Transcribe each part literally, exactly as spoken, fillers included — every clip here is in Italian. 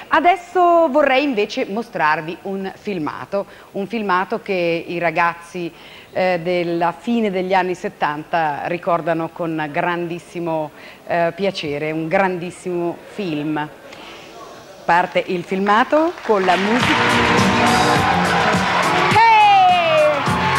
Adesso vorrei invece mostrarvi un filmato, un filmato che i ragazzi eh, della fine degli anni settanta ricordano con grandissimo eh, piacere, un grandissimo film. Parte il filmato con la musica. Hey!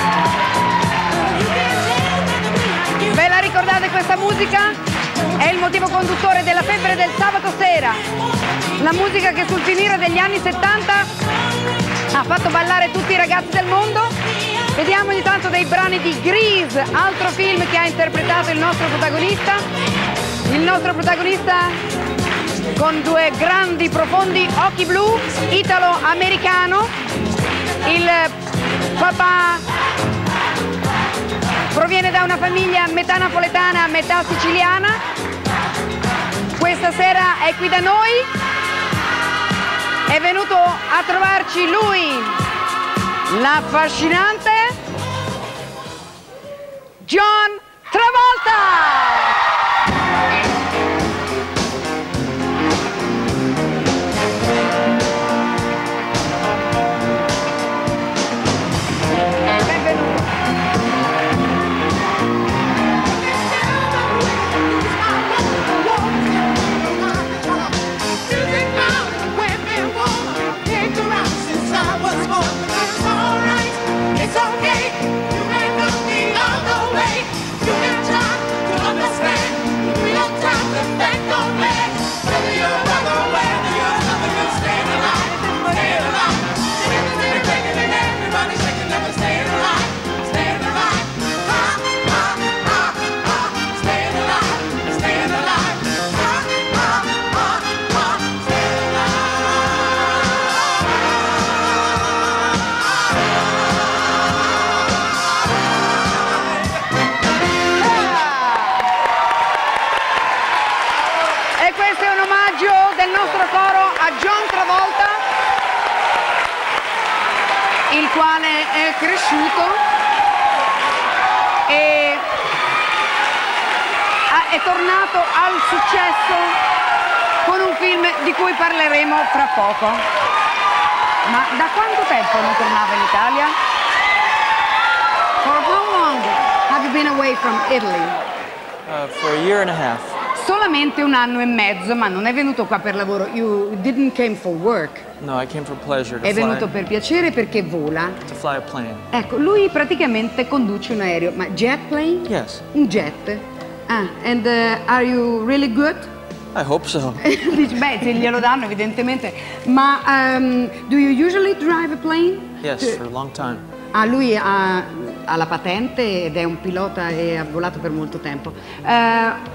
Ve la ricordate questa musica? È il motivo conduttore della febbre del sabato sera. La musica che sul finire degli anni settanta ha fatto ballare tutti i ragazzi del mondo. Vediamo ogni tanto dei brani di Grease, altro film che ha interpretato il nostro protagonista. Il nostro protagonista con due grandi, profondi occhi blu, italo-americano. Il papà proviene da una famiglia metà napoletana, metà siciliana. Questa sera è qui da noi. È venuto a trovarci lui, l'affascinante John Travolta! Il quale è cresciuto e è tornato al successo con un film di cui parleremo fra poco. Ma da quanto tempo non tornava in Italia? For how long have you been away from Italy? Uh, for a year and a half. Solamente un anno e mezzo, ma non è venuto qua per lavoro. You didn't came for work. No, I came for pleasure. To è fly, venuto per piacere perché vola. To fly a plane. Ecco, lui praticamente conduce un aereo, ma jet plane? Yes. Un jet. Ah, and uh, are you really good? I hope so. Dici, beh, se glielo danno evidentemente. Ma um, do you usually drive a plane? Yes, to... for a long time. Ah, lui ha, ha la patente ed è un pilota e ha volato per molto tempo. Uh,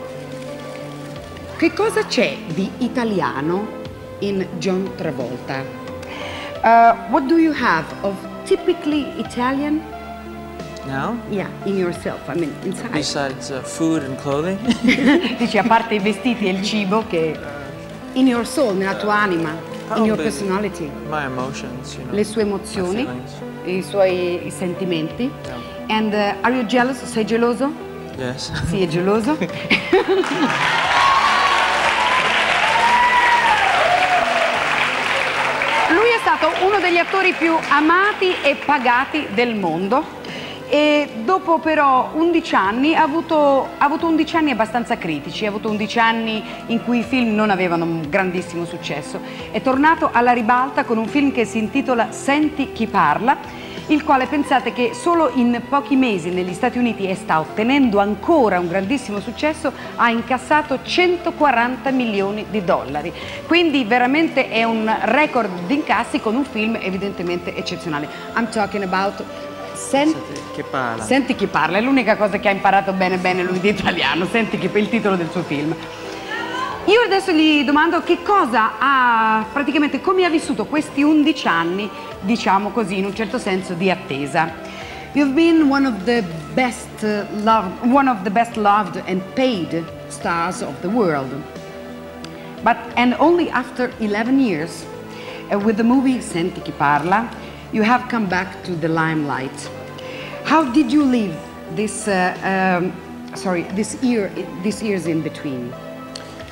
Che cosa c'è di italiano in John Travolta? Uh, what do you have of typically Italian? Now? Yeah, in yourself, I mean, inside. Besides uh, food and clothing? Dici, a parte i vestiti e il cibo, che in your soul, nella tua anima, in your personality. My emotions, you know, le sue emozioni, i suoi i sentimenti. Yeah. And uh, are you jealous? Sei geloso? Yes. Sì, è geloso. Uno degli attori più amati e pagati del mondo e dopo però undici anni ha avuto, ha avuto undici anni abbastanza critici, ha avuto undici anni in cui i film non avevano un grandissimo successo. È tornato alla ribalta con un film che si intitola Senti chi parla, il quale pensate che solo in pochi mesi negli Stati Uniti e sta ottenendo ancora un grandissimo successo, ha incassato centoquaranta milioni di dollari. Quindi veramente è un record di incassi con un film evidentemente eccezionale. I'm talking about Senti chi parla. Senti chi parla, è l'unica cosa che ha imparato bene bene lui di italiano, Senti chi, il titolo del suo film. Io adesso gli domando che cosa ha, praticamente come ha vissuto questi undici anni, diciamo così, in un certo senso di attesa. You've been one of the best uh, loved, one of the best loved and paid stars of the world. But, and only after eleven years, uh, with the movie Senti chi parla, you have come back to the limelight. How did you live this, uh, um, sorry, this year, these years in between?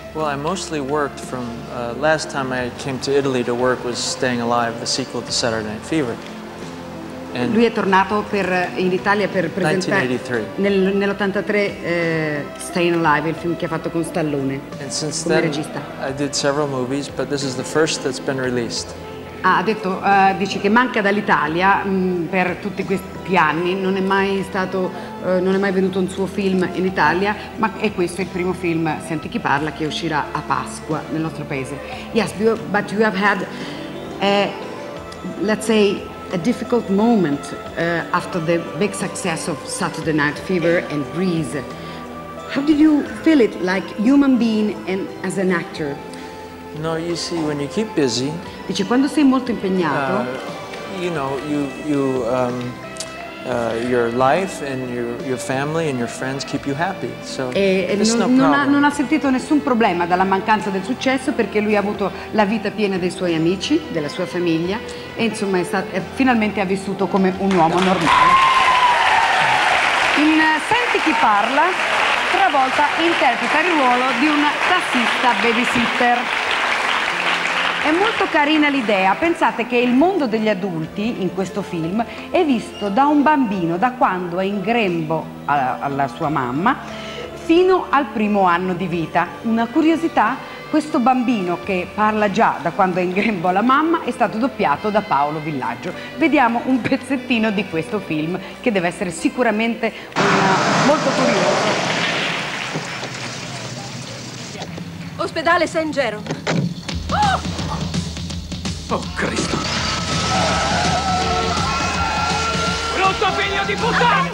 Well, I mostly worked from, uh, last time I came to Italy to work was Staying Alive, the sequel to Saturday Night Fever. And Lui è tornato per, in Italia per presentare nineteen eighty-three. nel, nell'ottantatré eh, Staying Alive, il film che ha fatto con Stallone And since come then, regista. I did several movies, but this is the first that's been released. Ah, ha detto, eh, dice che manca dall'Italia mh, per tutti questi anni, non è mai stato, eh, non è mai venuto un suo film in Italia, ma è questo il primo film, Senti chi parla, che uscirà a Pasqua nel nostro paese. Yes, but you have had, uh, let's say, a difficult moment uh, after the big success of Saturday Night Fever and Grease. How did you feel it, like human being and as an actor? No, you see, when you keep busy, Dice, quando sei molto impegnato, uh, you know, you, you, um, uh, your life and your, your family and your friends keep you happy. So e it's non, no non, ha, problem. non ha sentito nessun problema dalla mancanza del successo, perché lui ha avuto la vita piena dei suoi amici, della sua famiglia, e insomma è stato, è, finalmente ha vissuto come un uomo normale. In Senti chi parla, Travolta interpreta il ruolo di un tassista babysitter. È molto carina l'idea, pensate che il mondo degli adulti in questo film è visto da un bambino da quando è in grembo alla, alla sua mamma fino al primo anno di vita. Una curiosità, questo bambino che parla già da quando è in grembo alla mamma è stato doppiato da Paolo Villaggio. Vediamo un pezzettino di questo film che deve essere sicuramente una, molto curioso. Ospedale Saint Gero. Oh! Oh, Cristo! Brutto figlio di puttana!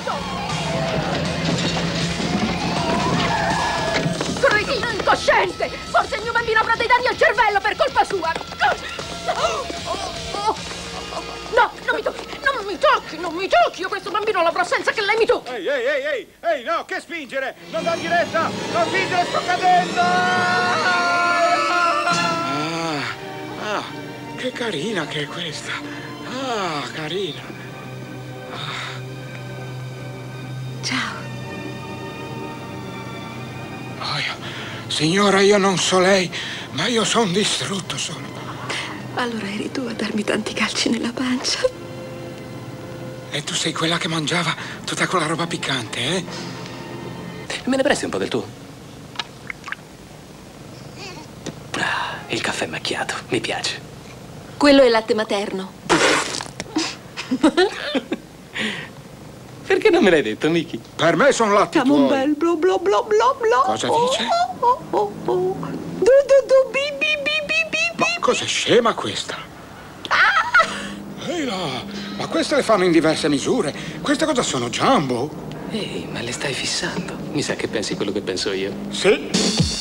Cretino incosciente! Forse il mio bambino avrà dei danni al cervello per colpa sua! No, non mi tocchi! Non mi tocchi! Non mi tocchi! Io questo bambino l'avrò senza che lei mi tocchi! Ehi, ehi, ehi, ehi! Ehi, no, che spingere! Non dargli retta! Non spingere, sto cadendo! Ah, ah. Che carina che è questa. Ah, carina. Ah. Ciao. Oh, io, signora, io non so lei, ma io sono distrutto solo. Allora eri tu a darmi tanti calci nella pancia. E tu sei quella che mangiava tutta quella roba piccante, eh? Me ne presti un po' del tuo? Ah, il caffè macchiato, mi piace. Quello è latte materno. Perché non me l'hai detto, Miki? Per me sono latti tuoi. Camembert, blo blo blo blo blo. Cosa dice? Oh, oh, oh, oh. Du du du bi bi bi bi bi Ma bi. cos'è scema questa? Ah! Ehi là, ma queste le fanno in diverse misure. Queste cosa sono, Jumbo? Ehi, ma le stai fissando. Mi sa che pensi quello che penso io. Sì.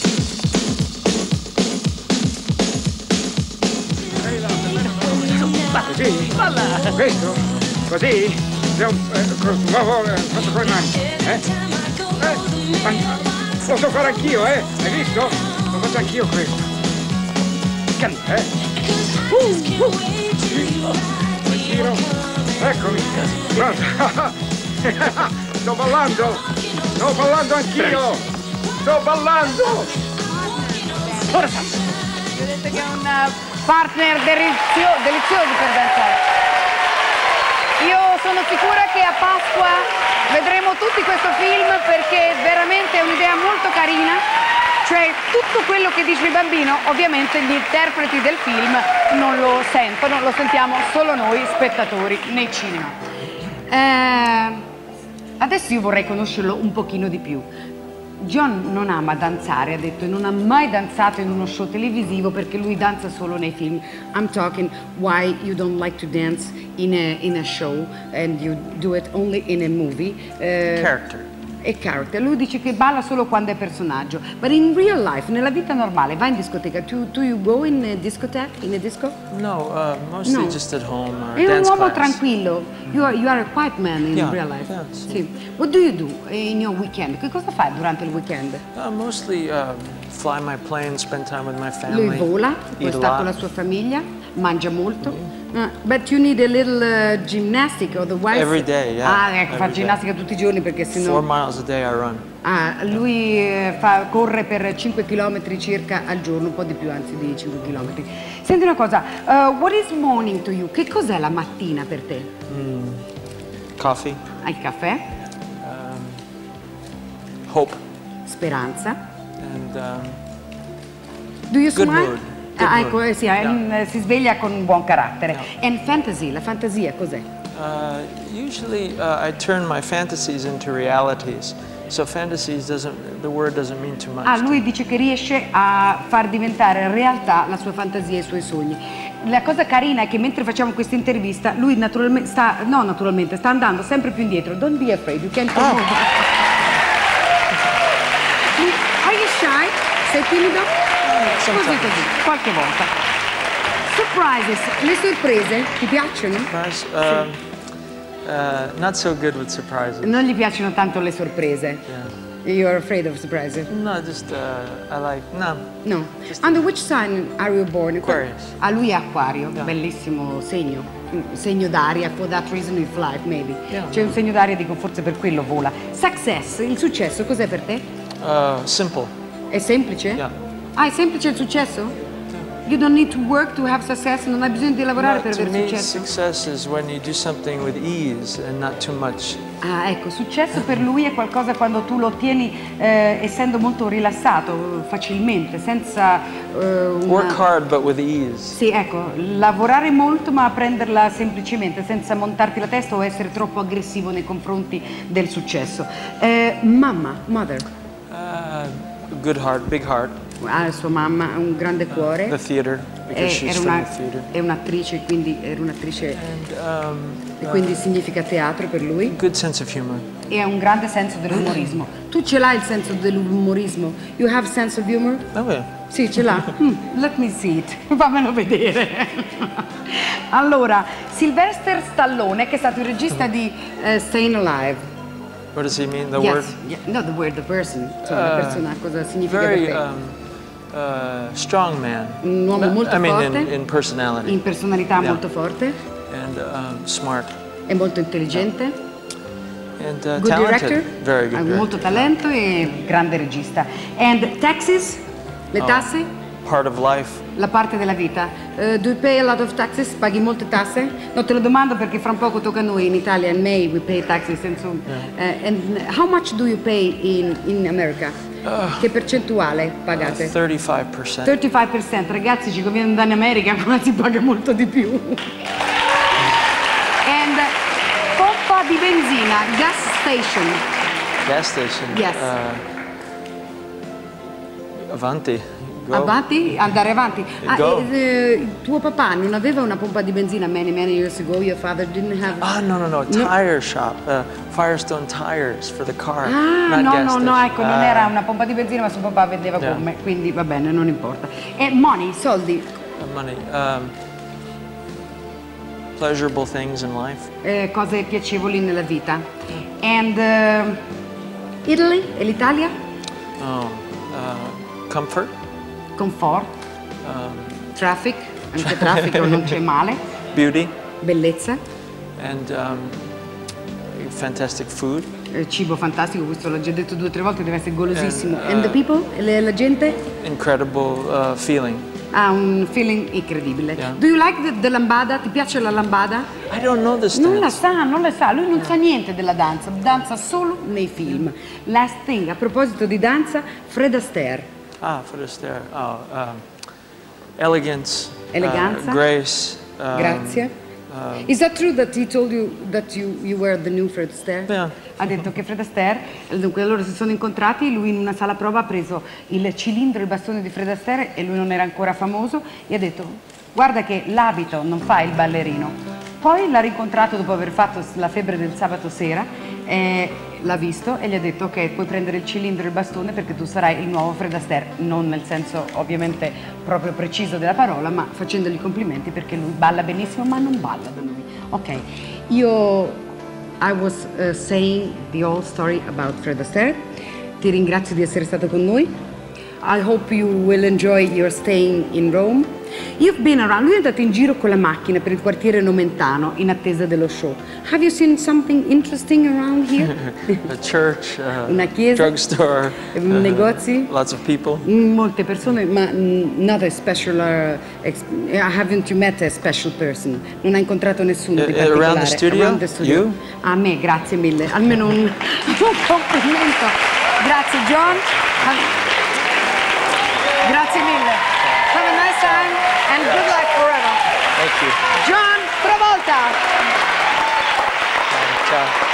Così? Questo? Così? È un, eh, nuovo, eh, fatto con le mani, eh? Eh? Ma, lo so fare anch'io, eh? Hai visto? Lo faccio anch'io questo. Eh? Uh, uh. Giro. Eccomi. Guarda. Sto ballando. Sto ballando anch'io. Sto ballando. Ora vedete che è un partner delizio, delizioso per danzare. Io sono sicura che a Pasqua vedremo tutti questo film, perché veramente è un'idea molto carina, cioè tutto quello che dice il bambino ovviamente gli interpreti del film non lo sentono, lo sentiamo solo noi spettatori nei cinema. Eh, adesso io vorrei conoscerlo un pochino di più. John non ama danzare, ha detto, e non ha mai danzato in uno show televisivo perché lui danza solo nei film. I'm talking why you don't like to dance in a, in a show and you do it only in a movie. Uh, Character. È character. Lui dice che balla solo quando è personaggio. But in real life, nella vita normale, va in discoteca. Do, do you go in a discotheque, in a disco? No, uh, mostly No. just at home or È un dance uomo class. tranquillo. You are, you are a quiet man in Yeah, real life. yeah, sì. Sì. What do you do in your weekend? Che cosa fai durante il weekend? Uh, mostly uh, fly my plane, spend time with my family. Lui vola, poi eat a sta lot. con la sua famiglia, mangia molto. Uh, but you need a little uh, gymnastic otherwise. Every day, yeah. Ah, ecco, fa Every ginnastica tutti i giorni perché Four sennò. miles a day I run. Ah, lui eh, fa, corre per cinque chilometri circa al giorno, un po' di più anzi di cinque chilometri. Senti una cosa, uh, what is morning to you? Che cos'è la mattina per te? Mm, coffee. Hai il caffè? Um, hope. Speranza. And um, Do you good smile? mood. Good Ah, ecco, mood. eh, sì, Yeah. eh, si sveglia con un buon carattere. Yeah. And fantasy, la fantasia cos'è? Uh, usually uh, I turn my fantasies into realities. So fantasies doesn't, the word doesn't mean too much. Ah, to lui me. dice che riesce a far diventare realtà la sua fantasia e i suoi sogni. La cosa carina è che mentre facciamo questa intervista, lui naturalmente sta, no naturalmente, sta andando sempre più indietro. Don't be afraid, you can come Oh. over. Are you shy? Sei timido? Così così, qualche volta. Surprises, le sorprese ti piacciono? Surprise? Um, uh, not so good with surprises. Non gli piacciono tanto le sorprese. Yeah. You're afraid of surprises? No, just uh, I like no. No. Under which sign are you born? Aquarius. Ah, lui è Acquario, Yeah. bellissimo segno. Un segno d'aria, for that reason you fly, maybe. Yeah. C'è un segno d'aria, dico forse per quello vola. Success, il successo cos'è per te? Uh, simple. È semplice? Yeah. Ah, è semplice il successo? You don't need to work to have success, non hai bisogno di lavorare No, per to avere me, successo? success is when you do something with ease and not too much. Ah, ecco, successo per lui è qualcosa quando tu lo ottieni eh, essendo molto rilassato, facilmente, senza eh, una... Work hard but with ease. Sì, ecco, lavorare molto ma prenderla semplicemente, senza montarti la testa o essere troppo aggressivo nei confronti del successo. Eh, mamma, mother, Uh, good heart, big heart. ha sua mamma, ha un grande cuore. The theater, because Eh, she's era from una- the theater. è un'attrice, quindi era un'attrice And um, e quindi significa teatro per lui good sense of humor. e ha un grande senso dell'umorismo. Tu ce l'hai il senso dell'umorismo? You have sense of humor? Oh yeah. Sì, ce l'ha. Hmm, let me see it. Fammelo vedere. Allora, Sylvester Stallone, che è stato il regista di eh, Staying Alive. What does he mean? The Yes. word? Yeah, no, the word, the person. Insomma, la Uh, persona, cosa significa Very per te? um, uh, strong man. Un uomo molto I mean, forte. in, in personality. In personalità Yeah. molto forte, And um, smart. è molto intelligente, And uh, good talented. director, Very good ha director. molto talento e grande regista. And taxes, le Oh. tasse? Part of life. La parte della vita. Uh, do you pay a lot of taxes? Paghi molte tasse? No, te lo domando perché fra un poco tocca a noi in Italia, in May we pay taxes and so uh, and how much do you pay in, in America? Che percentuale pagate? thirty-five percent. thirty-five percent, ragazzi, ci conviene andare in America, ma si paga molto di più. And pompa di benzina, gas station. Gas station. Yes. Uh, avanti. Go. Avanti, andare avanti. Ah, Go. e, eh, tuo papà non aveva una pompa di benzina many many years ago? Your father didn't have. Ah, no, no, no. Tire shop. Uh, Firestone tires for the car. Ah, not no, gas no, no, station. ecco, non Ah. era una pompa di benzina, ma suo papà vendeva Yeah. gomme, quindi va bene, non importa. E money, soldi, Uh, money. Um, pleasurable things in life. eh, cose piacevoli nella vita. And eh, Italy, e l'Italia? Oh, uh, comfort. Comfort, Um, traffic, anche traffico non c'è male, beauty. bellezza, And um, fantastic food. eh, cibo fantastico, questo l'ho già detto due o tre volte, deve essere golosissimo. And, uh, And the people, le- la gente? Incredible uh, feeling. Ha un feeling incredibile. Yeah. Do you like the, the lambada? Ti piace la lambada? I don't know this Non la dance. sa, non la sa, lui non sa niente della danza, danza solo nei film. Last thing, a proposito di danza, Fred Astaire. Ah, for the stare. Oh, um, elegance. Eleganza. Uh, grace. Um, Grazie. um, Is that true that he told you that you, you were the new Fred Astaire? Yeah. Ha detto che Fred Astaire, dunque loro si sono incontrati, lui in una sala prova ha preso il cilindro, il bastone di Fred Astaire e lui non era ancora famoso e ha detto guarda che l'abito non fa il ballerino. Poi l'ha rincontrato dopo aver fatto la febbre del sabato sera, eh, l'ha visto e gli ha detto ok, puoi prendere il cilindro e il bastone perché tu sarai il nuovo Fred Astaire, non nel senso ovviamente proprio preciso della parola, ma facendogli complimenti perché lui balla benissimo ma non balla da noi. Ok, io I was uh, saying the whole story about Fred Astaire, ti ringrazio di essere stato con noi, I hope you will enjoy your staying in Rome. You've been around, lui è andato in giro con la macchina per il quartiere Nomentano in attesa dello show. Have you seen something interesting around here? A church, uh, Una chiesa, drugstore, uh, negozi, lots of people. molte persone, ma mm, not a special, uh, ex- haven't you met a special person? Non ha incontrato nessuno Uh, di uh, particolare. around the studio? Around the studio. You? A me, grazie mille, almeno un, un complimento. Grazie John. Grazie mille. Have a nice time and good luck forever. Thank you. John Travolta. Ciao.